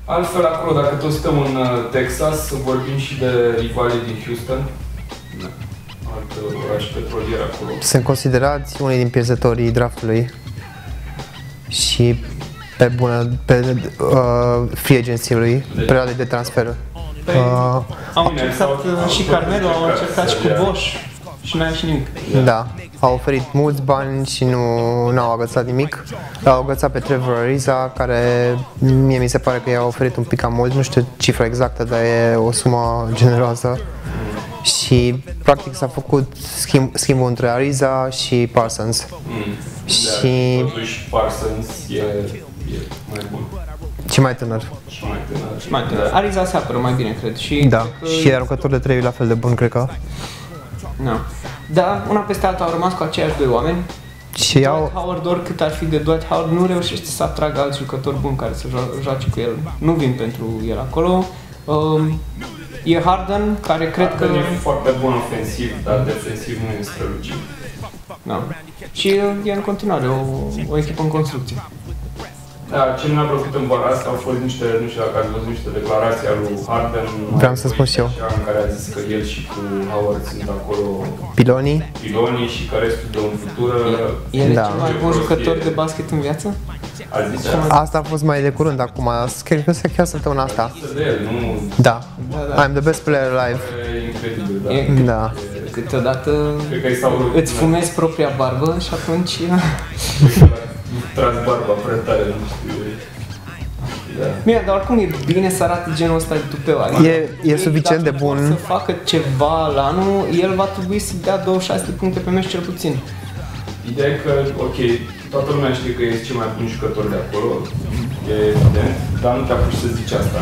Altfel, acolo, dacă tot stăm în Texas, vorbim și de rivalii din Houston. Da. Alt oraș petrolier acolo. Sunt considerați unii din pierzătorii draftului și pe free agency-ului, perioade de transfer. Au încercat și Carmelo, au încercat și cu Bosch și n-a ieșit nimic. Da, au oferit mulți bani și nu au agățat nimic. L-au agățat pe Trevor Ariza, care mie mi se pare că i-a oferit un pic cam mult, nu știu cifra exactă, dar e o sumă generoasă. Și practic s-a făcut schimbul între Ariza și Parsons. Și totuși Parsons e mai bun. Și mai tânăr. Mai tânăr. Ariza se apără mai bine, cred. Și da, și aruncător de 3 la fel de bun, cred că. Da. Dar una peste alta au rămas cu aceiași doi oameni. Și Dwight Howard, oricât ar fi de Dwight Howard, nu reușește să atragă alți jucători buni care să joace cu el. Nu vin pentru el acolo. E Harden, care cred că... e foarte bun ofensiv, dar defensiv nu e strălucit. Da. Și e în continuare o echipă în construcție. Da, ce mi-a plăcut în vara asta au fost niște, nu știu dacă ați văzut, niște declarații ale lui Harden. Vreau să spun și eu. În care a zis că el și cu Howard sunt acolo pilonii și că restul de umflutură. El e cel mai bun jucător de basket în viață? Asta a fost mai de curând acum, cred că se chiar săptămâna asta. Da. I'm the best player alive. E incredibil, da. Câteodată îți fumezi propria barbă și atunci... Trag barba prea tare, nu știu. Bine, dar oricum e bine să arate genul ăsta de tupeu. E suficient de bun. Să facă ceva la anul, el va trebui să dea 26 de puncte pe meci cel puțin. Ideea e că, ok, toată lumea știe că ești cel mai bun jucător de acolo, e evident, dar nu te-a pus să zici asta.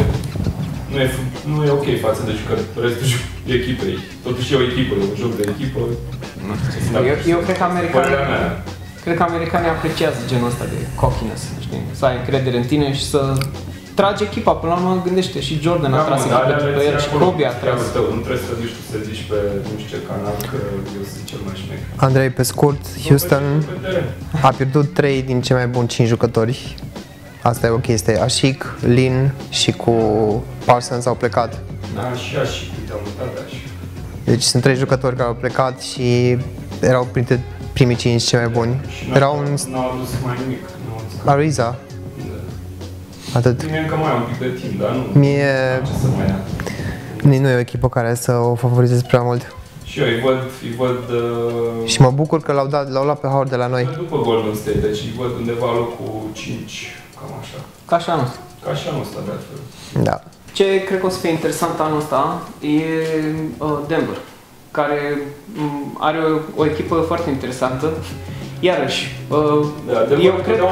Nu e ok față de restul echipei. Totuși e o echipă, e un joc de echipă. Eu cred că americanii apreciază genul ăsta de cockiness, știi? Să ai încredere în tine și să tragi echipa. Până la urmă, gândește, și Jordan a tras echipa pe el și Kobe a tras. Nu trebuie să duci tu să zici pe nu știu ce canal că eu sunt cel mai șmecher. Andrei, pe scurt, Houston a pierdut 3 din cei mai buni 5 jucători. Asta e o chestie. Ashik, Lin și cu Parsons au plecat. Da, și Ashik, te-au mutat Ashik. Deci sunt 3 jucători care au plecat și erau printre primii 5 cei mai buni. Erau un... N-au adus mai nimic. Ariza. Atât. Mie încă mai am un pic de timp, dar nu. Mie... Nu e o echipă care să o favorizez prea mult. Și eu îi văd... Și mă bucur că l-au luat pe Howard de la noi. După Golden State, deci îi văd undeva locul 5, cam așa. Ca și anul ăsta. Ca și anul ăsta, de altfel. Da. Ce cred că o să fie interesant anul ăsta e Denver, care are o echipă foarte interesantă. Iarăși, eu cred că...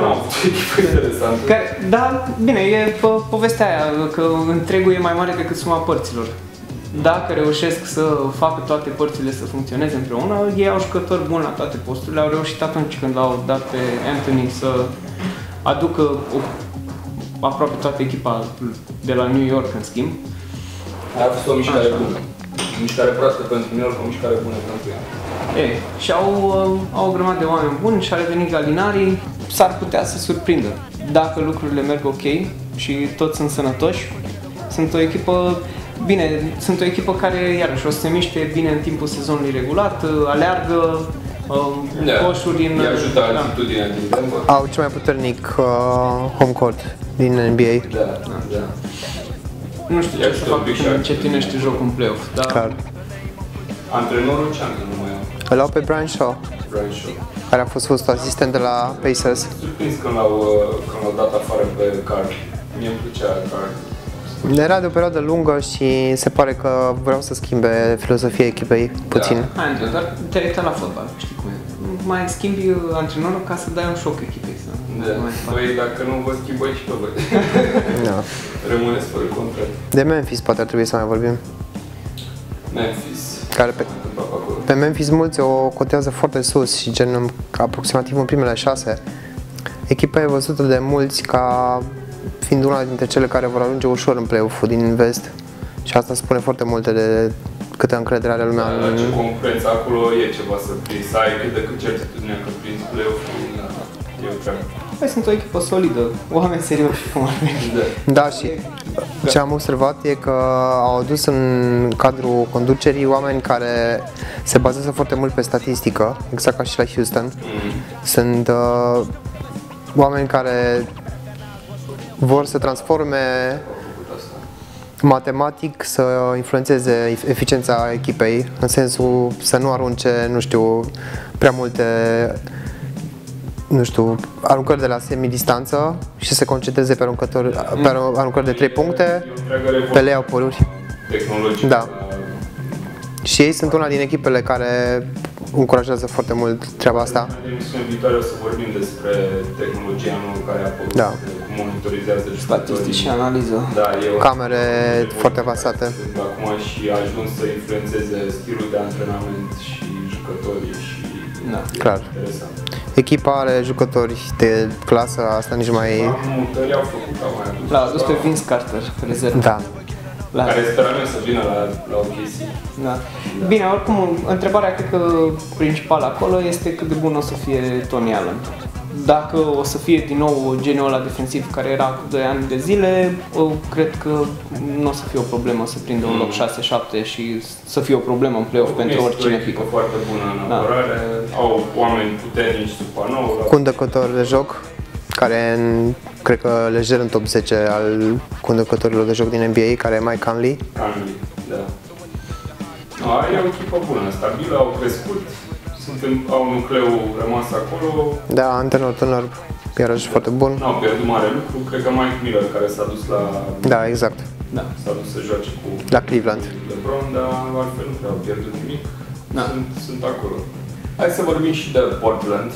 Da, bine, e povestea aia, că întregul e mai mare decât suma părților. Dacă reușesc să facă toate părțile să funcționeze împreună, ei au jucători buni la toate posturile, au reușit atunci când l-au dat pe Anthony să aducă aproape toată echipa de la New York în schimb. A fost o mișcare bună. O mișcare proastă pentru New York, o mișcare bună pentru ea. Și au o grămadă de oameni buni și a revenit Gallinari, s-ar putea să surprindă. Dacă lucrurile merg ok și toți sunt sănătoși, sunt o echipă care, iarăși, o să se miște bine în timpul sezonului regulat, aleargă, coșuri în... I-a ajutat altitudinea din Denver. Au cel mai puternic home court din NBA. Da. Nu știu ce să fac când încetinește jocul în play-off, dar... Clar. Antrenorul ce nu mai au? Îl au pe Brian Shaw, care a fost asistent de la Pacers. Surprins când l-au dat afară pe Card. Mie îmi plăcea Card. Era de o perioadă lungă și se pare că vreau să schimbe filozofia echipei puțin. Da, dar te-ai uitat la fotbal, știi cum e. Mai schimbi antrenorul ca să dai un șoc echipei. Păi dacă nu vă schimbă și pe voi. Da. Rămâneți fără contract. De Memphis poate ar trebui să mai vorbim. Memphis. Care pe Memphis mulți o cotează foarte sus și gen aproximativ în primele 6. Echipa e văzută de mulți ca fiind una dintre cele care vor ajunge ușor în play-off-ul din vest. Și asta spune foarte multe de câtă încredere are lumea. Da, ce concurență acolo e ceva să prinzi, să ai cât de cât certitudinea că prinzi play-off-ul, e o treabă. Păi sunt o echipă solidă, oameni serioși cum ar veni. Da, și ce am observat e că au adus în cadrul conducerii oameni care se bazează foarte mult pe statistică, exact ca și la Houston. Sunt oameni care vor să transforme matematic, să influențeze eficiența echipei, în sensul să nu arunce, nu știu, prea multe, nu știu, aruncări de la semidistanță și să se concentreze pe aruncări de 3 puncte, pe layout-uri. Tehnologic. Da. Și ei sunt una din echipele care încurajează foarte mult treaba asta. În emisiunea viitoare o să vorbim despre tehnologia nouă care a apărut, Da. cum monitorizează Statistici și analiză. Da, Camere foarte avansate. Acum și a ajuns să influențeze stilul de antrenament și jucătorii și Da. e Clar. interesant. Echipa are jucători de clasă, asta nici mai... Mutări au făcut, au mai adus. L-a adus pe Vince Carter, rezervă. Da. Care sperăm eu să vină la OKC. Da. Bine, oricum, întrebarea cred că principală acolo este cât de bun o să fie Tony Allen. Dacă o să fie din nou genul ăla defensiv care era cu 2 ani de zile, cred că nu o să fie o problemă să prindă un loc 6-7 și să fie o problemă în play-off pentru oricine pică. Foarte bună în apărare, au oameni puternici sub panou. Conducător de joc, care cred că lejer în top 10 al conducătorilor de joc din NBA, care e Mike Conley. Conley, da. E o echipă bună, stabilă, au crescut, au nucleu rămas acolo. Da, antrenor tânăr, iarăși foarte bun. N-au pierdut mare lucru, cred că Mike Miller care s-a dus la... Da, exact. Da. S-a dus să joace cu La Cleveland. LeBron, dar altfel nu prea au pierdut nimic. Da. Sunt acolo. Hai să vorbim și de Portland.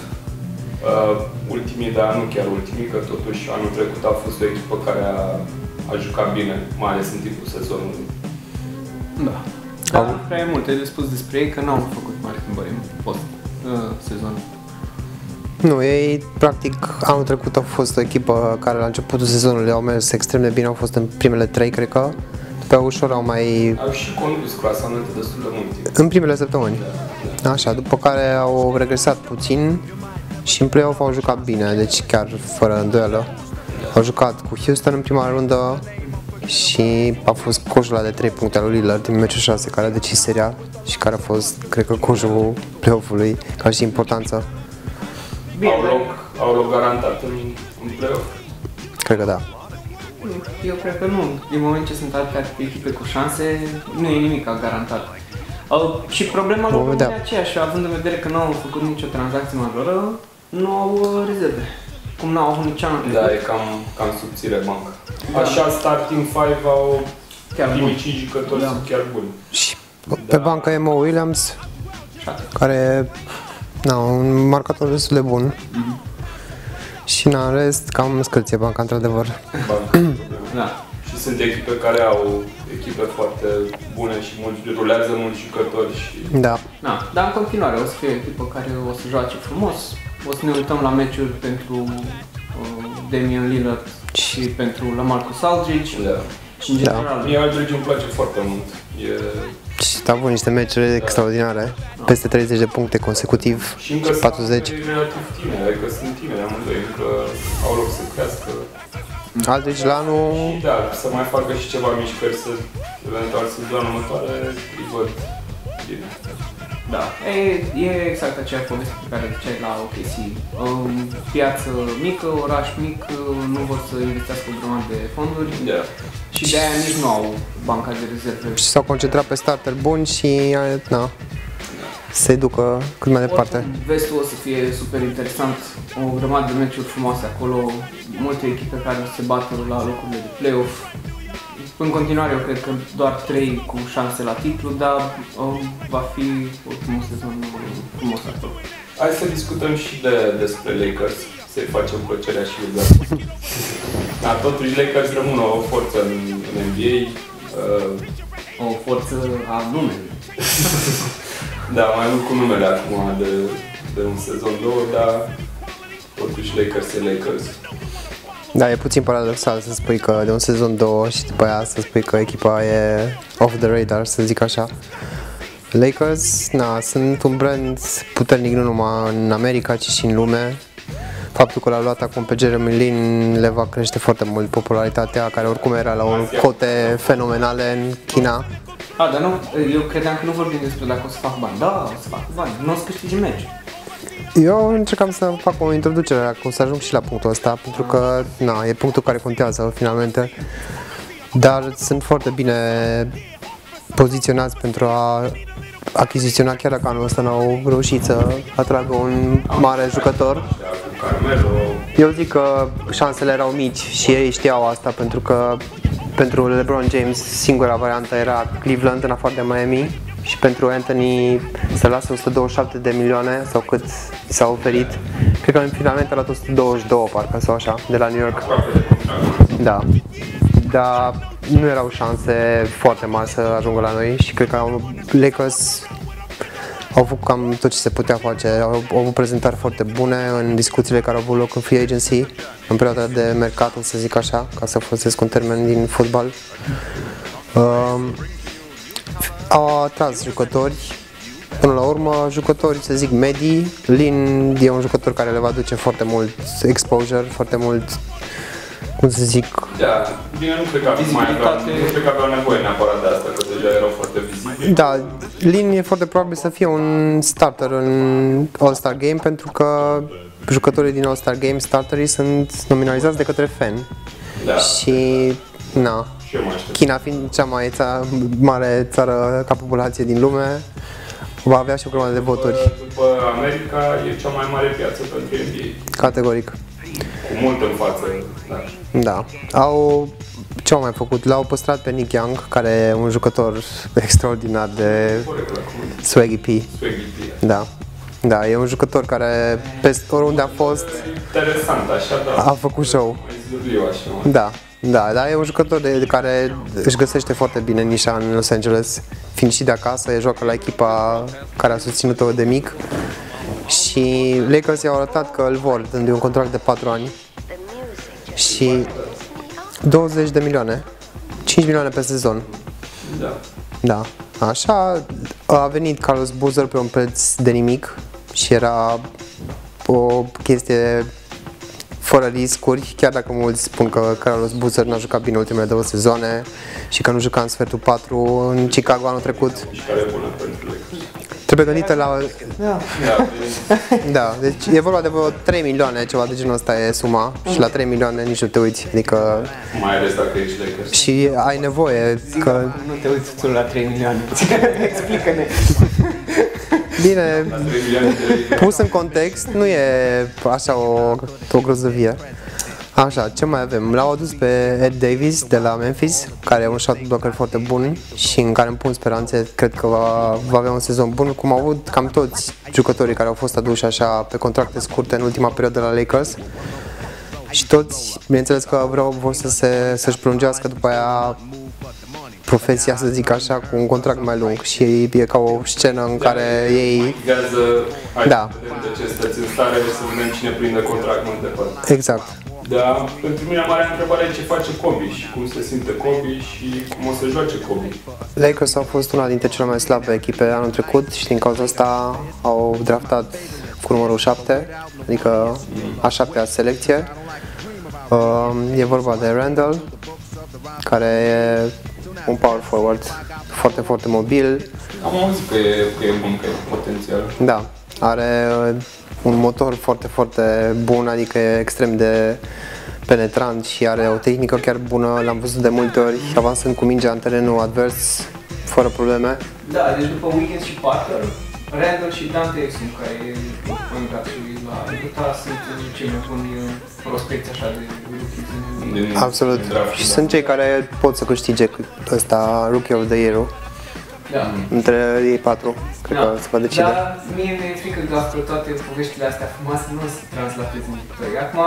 Ultimii, dar nu chiar ultimii, că totuși anul trecut a fost o echipă care a jucat bine, mai ales în timpul sezonului. Da. Dar nu prea e multe de spus despre ei, că n-au făcut mari schimbări în post-sezon. Nu, ei practic anul trecut au fost o echipă care la începutul sezonului au mers extrem de bine, au fost în primele 3, cred că. Pe ușor au mai... Au și condus clasamentul destul de mult. În primele săptămâni. Așa, după care au regresat puțin și în play-off au jucat bine, deci chiar fără îndoială. Au jucat cu Houston în prima rundă și a fost coșul ăla de 3 puncte al lui Lillard din meciul 6 care a decis seria și care a fost, cred că, coșul play-off-ului ca și importanță. Bine, au loc garantat în play-off? Cred că da. eu cred că nu. Din moment ce sunt alte echipe cu șanse, nu e nimic garantat. Și problema lor e aceeași, având în vedere că nu au făcut nicio tranzacție majoră, nu au rezerve. Cum n-au avut nici anul trecut. Da, e cam subțire banca. Așa, starting 5 au primii 5 jucători sunt chiar buni. Și pe bancă e Mo Williams, care e un marcator destul de bun. Și în rest, cam scârție banca, într-adevăr. Da. Și sunt echipe care au echipe foarte bune și rulează mulți jucători și... Da. Dar în continuare o să fie o echipă care o să joace frumos. O să ne uităm la meciuri pentru Damian Lillard și pentru LaMarcus Aldridge. Da. Și în general. Mie Aldridge îmi place foarte mult. Și a avut niște meciuri extraordinare, peste 30 de puncte consecutiv, și încă 40. sunt relativ tineri, adică sunt tineri amândoi, încă au loc să crească. Aldridge la anul... Și da, să mai facă și ceva mișcări, să eventual sezoanul următoare îi văd bine. Da, e exact aceea poveste pe care ziceai la OKC. Piață mică, oraș mic, nu vor să investească o grămadă de fonduri. Da. Și de-aia nici nu au banca de rezerve. Și s-au concentrat pe starter buni și se ducă cât mai departe. Vestul o să fie super interesant, o grămadă de meciuri frumoase acolo, multe echipe care se bată la locurile de play-off. În continuare, eu cred că doar 3 cu șanse la titlu, dar va fi ultimul sezon frumos acolo. Hai să discutăm și despre Lakers, să-i facem plăcerea și lui. Da, totuși Lakers rămân o forță în NBA. O forță a numelui. Da, mai mult cu numele acum de un sezon, 2, dar totuși Lakers e Lakers. Da, e puțin paradoxal să spui că de un sezon 2 și după aia să spui că echipa e off the radar, să zic așa. Lakers, sunt un brand puternic nu numai în America, ci și în lume. faptul că l-a luat acum pe Jeremy Lin le va crește foarte mult popularitatea, care oricum era la cote fenomenale în China. Dar nu, eu credeam că nu vorbim despre dacă o să fac bani. Da, o să fac bani, nu o să câștigi meci. Eu încercam să fac o introducere, dacă o să ajung și la punctul ăsta, pentru că e punctul care contează finalmente. Dar sunt foarte bine poziționați pentru a achiziționa, chiar dacă anul ăsta n-au reușit să atragă un mare jucător. Eu zic că șansele erau mici și ei știau asta, pentru că pentru LeBron James singura variantă era Cleveland în afară de Miami și pentru Anthony să lasă 127 de milioane sau cât s-a oferit. Cred că în finalmente a luat 122 parcă sau așa, de la New York. Da. Dar nu erau șanse foarte mari să ajungă la noi și cred că Lakers au făcut cam tot ce se putea face. Au avut prezentări foarte bune în discuțiile care au avut loc în free agency, în perioada de mercato, să zic așa, ca să folosesc un termen din fotbal. Au atras jucători, până la urmă jucători, să zic, medii. Lin e un jucător care le va duce foarte mult exposure, foarte mult, cum să zic... Da, bine, nu cred că aveau nevoie neapărat de asta, că deja erau foarte vizibili. Da, Lin e foarte probabil să fie un starter în All-Star Game, pentru că jucătorii din All-Star Game, starterii, sunt nominalizați de către fan. Da. Și, China fiind cea mai mare țară ca populație din lume, va avea și o grămadă de voturi. După America, e cea mai mare piață pentru NBA. Categoric. Cu mult în față, Da. Ce au mai făcut? L-au păstrat pe Nick Young, care e un jucător extraordinar de Swaggy P. Da. Da, e un jucător care peste oriunde a fost interesant, așa, da. A făcut show. Da. Da, dar e un jucător care își găsește foarte bine nișa în Los Angeles, fiind și de acasă, joacă la echipa care a susținut-o de mic. Și Lakers i-au arătat că îl vor, dându-i un contract de 4 ani și 20 de milioane, 5 milioane pe sezon. Da. Da. Așa a venit Carlos Boozer pe un preț de nimic și era o chestie fără riscuri, chiar dacă mulți spun că Carlos Boozer n-a jucat bine ultimele 2 sezoane și că nu juca în sfertul 4 în Chicago anul trecut. Și care e bună pentru Lakers. Trebuie gândită la... Da, deci e vorba de vreo 3 milioane, ceva de genul ăsta e suma și la 3 milioane nici nu te uiți, adică... Mai ales dacă ești Lakers. Și ai nevoie că... Nu te uiți tu la 3 milioane, explică-ne. Bine, pus în context, nu e așa o grozăvie. Așa, ce mai avem? L-au adus pe Ed Davis de la Memphis, care e un shot blocker foarte bun și în care îmi pun speranțe, cred că va avea un sezon bun, cum au avut cam toți jucătorii care au fost aduși așa pe contracte scurte în ultima perioadă la Lakers. Și toți, bineînțeles că vor să-și prelungească după aia profesia, să zic așa, cu un contract mai lung și e ca o scenă în care ei... Da. De ce stăți în stare, să vedem cine prinde contract mai departe. Exact. Da, pentru mine marea întrebare e ce face Kobe și cum se simte Kobe și cum o să joace Kobe. Lakers au fost una dintre cele mai slabe echipe anul trecut și din cauza asta au draftat cu numărul 7, adică a 7-a selecție. E vorba de Randall, care e un power forward foarte, foarte mobil. Am auzit că e bun, că e potențial. Da, are un motor foarte, foarte bun, adică e extrem de penetrant și are o tehnică chiar bună, l-am văzut de multe ori avansând cu mingea în terenul advers, fără probleme. Da, deci după Wiggins și Parker, Randall și Dante Exum, care e point guard și la Utah, sunt cei mai buni prospecți așa de rookies. Absolut, și sunt cei care pot să câștige ăsta Rookie of the Year-ul. Da. Între ei 4, cred că se va decide. Dar mie mi-e frică că află toate poveștile astea frumoase nu o să translatez în victorie. Acum,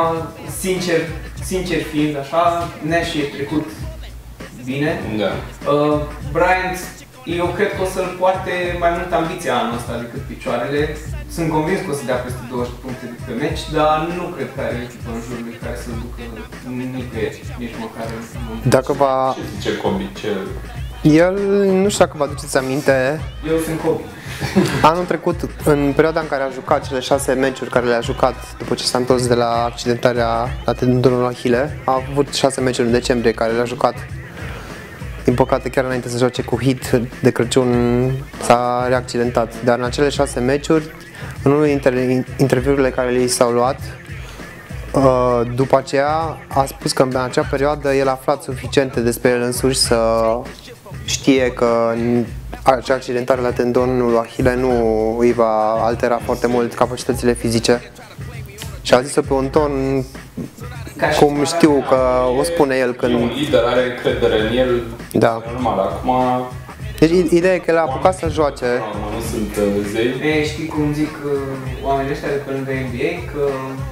sincer fiind așa, Nash e trecut bine. Da. Bryant, eu cred că o să-l poarte mai mult ambiția anul ăsta decât picioarele. Sunt convins că o să dea peste 20 puncte de pe meci, dar nu cred că are o echipă în jurul lui care să-l ducă nicăieri, nici măcar în momentul. Dacă va... Ce Kobe, ce... El, nu știu dacă vă aduceți aminte... Eu sunt Kobe. Anul trecut, în perioada în care a jucat cele 6 meciuri care le-a jucat după ce s-a întors de la accidentarea la tendonul Achille, a avut 6 meciuri în decembrie care le-a jucat. Din păcate, chiar înainte să joace cu Hit de Crăciun, s-a reaccidentat. Dar în acele 6 meciuri, în unul dintre interviurile care li s-au luat, după aceea a spus că în acea perioadă el a aflat suficiente despre el însuși să știe că acea accidentare la tendonul Achille nu îi va altera foarte mult capacitățile fizice. Și a zis-o pe un ton cum știu că o spune el când... E un lider, are încredere în el, da. Normal, acum... Deci ideea e că el a apucat să joace. Nu sunt zei. Știi cum zic oamenii ăștia de pe lângă NBA, că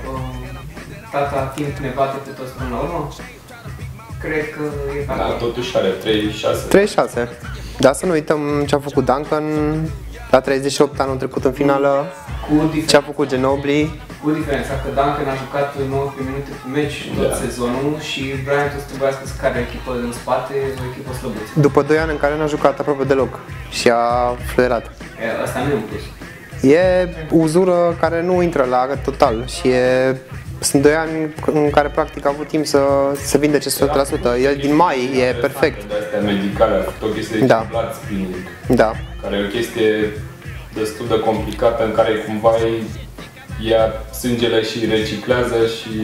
tata timp ne bate pe toți până la urmă? Cred că e ca... Da, totuși are 3-6. 3-6. Dar să nu uităm ce a făcut Duncan la 38 anul trecut în finală, ce a făcut Ginobili. Cu diferența că Duncan a jucat 19 minute pe meci tot sezonul și Bryant o să trebuiască să care echipă în spate, o echipă slăbuță. După 2 ani în care n-a jucat aproape deloc și a fluierat. Asta nu e un plus. E uzură care nu intră la total și sunt 2 ani în care practic a avut timp să se vindece 100%. El din mai e perfect. De astea medicale, a făcut o chestie de blood spinning, care e o chestie destul de complicată în care cumva ia sângele și reciclează și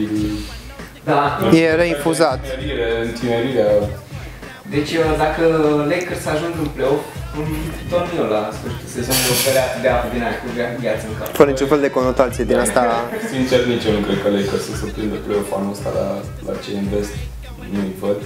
e reinfuzat. Întinerirea. Deci dacă Lakers ajung în play-off, tot nu eu la sfârșitul sezonului oferea de apă din aia cu gheață în cap. Fără niciun fel de conotație din asta. Sincer, nici eu nu cred că Lakers să se prindă play-off anul ăsta la ce invest, nu-i văd.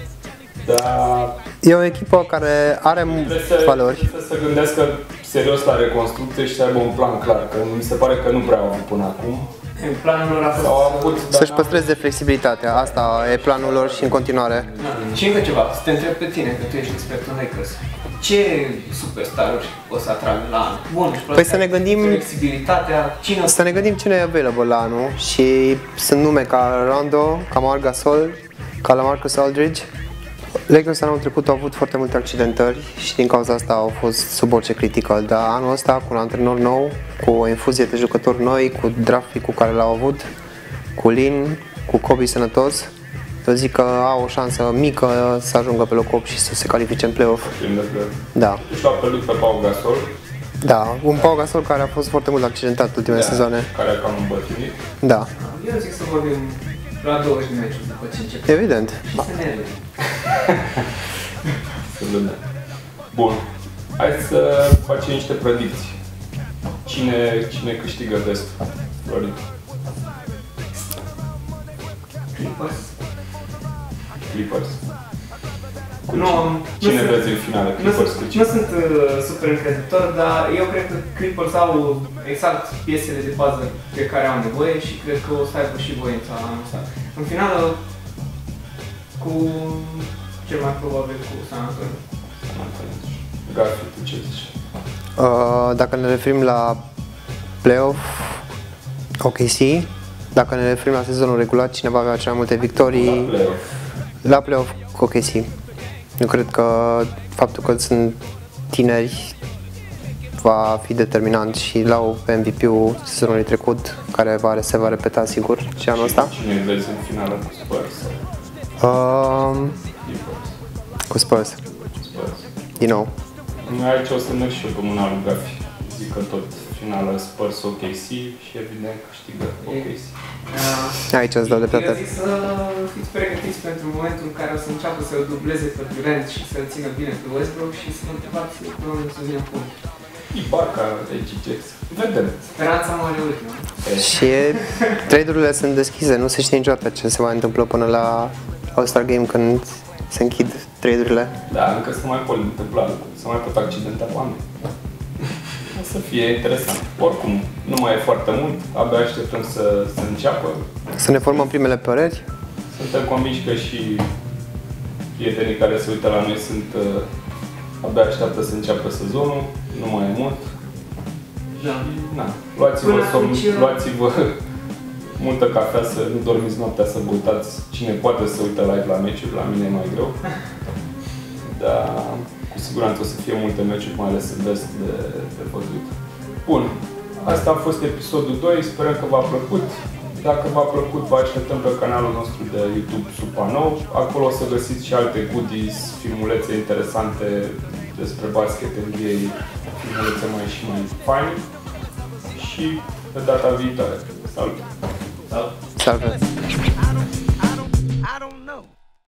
Dar... E o echipă care are valori. Trebuie să se gândească serios la reconstrucție și să aibă un plan clar, că mi se pare că nu prea au avut până acum. Planul lor a fost să-și păstreze flexibilitatea, asta e planul lor și în continuare. Și încă ceva, să te întreb pe tine, că tu ești expertul în Lakers. Ce superstaruri o să atragă la anul? Bun, păi să ne gândim flexibilitatea, să ne gândim cine e available la anul și sunt nume ca Rondo, ca Marc Gasol, ca LaMarcus Aldridge. Lakers anul trecut au avut foarte multe accidentări și din cauza asta au fost sub orice critică, dar anul ăsta cu un antrenor nou, cu o infuzie de jucători noi, cu draft pick-ul care l-au avut, cu Lin, cu Kobe sănătos, eu zic că au o șansă mică să ajungă pe locul 8 și să se califice în play-off. Da. Și l-a pierdut pe Pau Gasol. Da, un Pau Gasol care a fost foarte mult accidentat ultimele sezoane. Care a cam îmbătrânit. Da. Eu zic să vorbim la 20 de meciuri după ce începe. Evident. Și să ne vedem. Să vedem. Bun. Hai să facem niște predicții. Cine câștigă vestul? Florin? Clippers. Cine vezi în finală? Clippers cu cine? Nu sunt super încrezător, dar eu cred că Clippers au exact piesele de bază pe care au nevoie și cred că o să aibă și voința anul ăsta. În finală, cu cel mai probabil cu San Antonio. Gafi, tu ce zici? Dacă ne referim la playoff, OKC. Dacă ne referim la sezonul regulat, cine va avea cele mai multe victorii? La playoff cu OKC. Eu cred că faptul că sunt tineri va fi determinant și l-au pe MVP-ul sezonului trecut, care se va repeta sigur și anul ăsta. Cine vezi în finală cu Spurs? Cu Spurs. Din nou. Aici o să merg și eu pe mâna lui Gafi. Zic că tot finala Spurs OKC și evident câștigă OKC. Aici îți dau dreptate. Eu zic să fiți pregătiți pentru momentul în care o să înceapă să-l dubleze pe Durant și să-l țină bine pe Westbrook și să-l întrebați pe unul să vină punct. Ibarca, Egigex. Vedem. Speranța mare ultima. Și trade-urile sunt deschise, nu se știe niciodată ce se mai întâmplă până la All-Star Game când se închid trade-urile. Da, încă se mai pot întâmpla lucruri, se mai pot accidenta oameni. O să fie interesant. Oricum, nu mai e foarte mult, abia așteptăm să înceapă. Să ne formăm primele păreri. Suntem convinși că și prietenii care se uită la noi abia așteaptă să înceapă sezonul, nu mai e mult. Da. Na, luați-vă multă cafea, să nu dormiți noaptea, să vă cine poate să uită live la meciuri, la mine e mai greu. Dar cu siguranță o să fie multe meciuri, mai ales în vest de văzut. Bun, asta a fost episodul 2, sperăm că v-a plăcut. Dacă v-a plăcut, vă așteptăm pe canalul nostru de YouTube Supanou. Acolo o să găsiți și alte goodies, filmulețe interesante despre basket, NBA, filmulețe mai faine. Și pe data viitoare. Salut! Salve!